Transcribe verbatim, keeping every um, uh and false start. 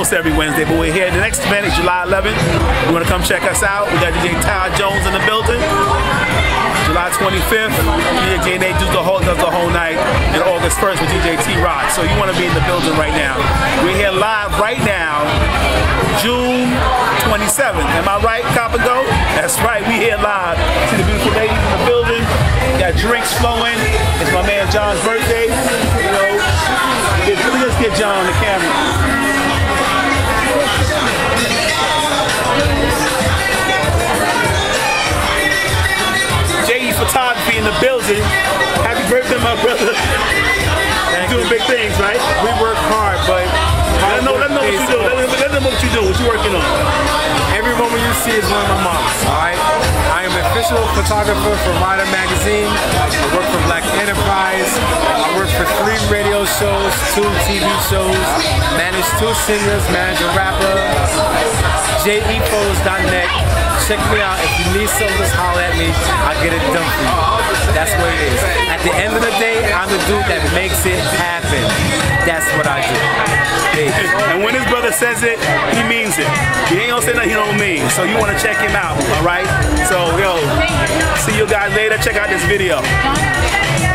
almost every Wednesday, but we're here. The next event is July eleventh. You want to come check us out? We got D J Ty Jones in the building. July twenty-fifth, D J Nate does the whole, does the whole night. And August first with D J T-Rock. So you want to be in the building right now. We're here live right now, June twenty-seventh. Am I right, Cop and Go? That's right, we here live. See the beautiful ladies in the building. Got drinks flowing. It's my man John's birthday. You know, let me just get John on the camera. J E Photography in the building. Happy birthday, my brother. You're doing big things, right? We work hard, but let them know, let them know what you do. Let them, let them know what you do. What you working on? Every woman you see is one of my moms. All right. I am an official photographer for Rider Magazine. I work for Black Enterprise. I work for three radio shows, two T V shows, manage two singers, manage a rapper. J E photos dot net. Check me out. If you need something, just holler at me. I'll get it done for you. That's what it is. At the end of the day, I'm the dude that makes it happen. That's what I do. Hey. And when his brother says it, he means it. He ain't gonna say nothing he don't mean. So you want to check him out, all right? So, yo, see you guys later. Check out this video.